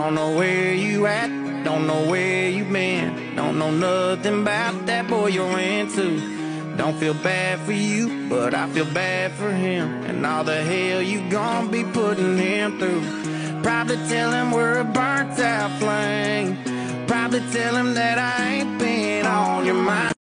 Don't know where you at, don't know where you been. Don't know nothing about that boy you're into. Don't feel bad for you, but I feel bad for him, and all the hell you gon' be putting him through. Probably tell him we're a burnt out flame. Probably tell him that